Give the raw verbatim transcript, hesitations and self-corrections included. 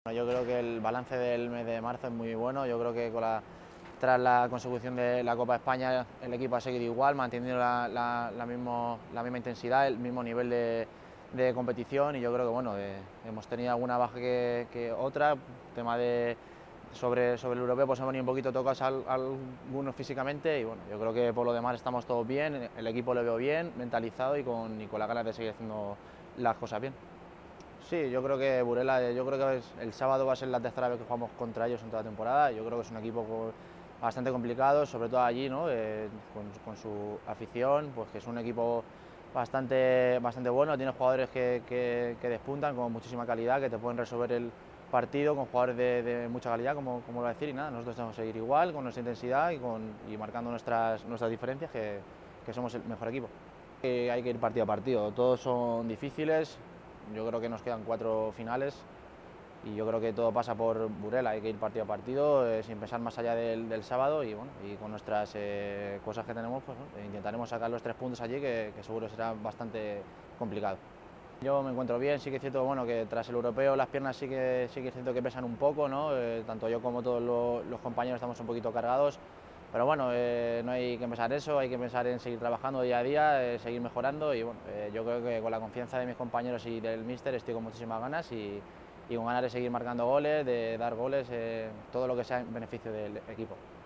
Yo creo que el balance del mes de marzo es muy bueno. Yo creo que con la, tras la consecución de la Copa de España el equipo ha seguido igual, manteniendo la, la, la, mismo, la misma intensidad, el mismo nivel de, de competición, y yo creo que bueno, eh, hemos tenido alguna baja que, que otra, tema de sobre, sobre el europeo pues hemos venido un poquito tocados al, algunos físicamente, y bueno, yo creo que por lo demás estamos todos bien, el equipo lo veo bien, mentalizado y con, y con las ganas de seguir haciendo las cosas bien. Sí, yo creo que Burela, yo creo que es, el sábado va a ser la tercera vez que jugamos contra ellos en toda la temporada. Yo creo que es un equipo bastante complicado, sobre todo allí, ¿no? Eh, con, con, su afición, pues que es un equipo bastante, bastante bueno, tiene jugadores que, que, que, despuntan con muchísima calidad, que te pueden resolver el partido, con jugadores de, de mucha calidad, como, como lo decir, y nada, nosotros tenemos que seguir igual, con nuestra intensidad y, con, y marcando nuestras, nuestras diferencias, que, que somos el mejor equipo. Eh, hay que ir partido a partido, todos son difíciles. Yo creo que nos quedan cuatro finales y yo creo que todo pasa por Burela, hay que ir partido a partido, eh, sin pensar más allá del, del sábado, y bueno, y con nuestras eh, cosas que tenemos, pues ¿no? intentaremos sacar los tres puntos allí, que, que seguro será bastante complicado. Yo me encuentro bien, sí que es cierto bueno, que tras el europeo las piernas sí que, sí que es cierto que pesan un poco, ¿no? Eh, tanto yo como todos los, los compañeros estamos un poquito cargados, pero bueno, eh, no hay que pensar eso, hay que pensar en seguir trabajando día a día, eh, seguir mejorando, y bueno, eh, yo creo que con la confianza de mis compañeros y del míster estoy con muchísimas ganas, y, y con ganas de seguir marcando goles, de dar goles, eh, todo lo que sea en beneficio del equipo.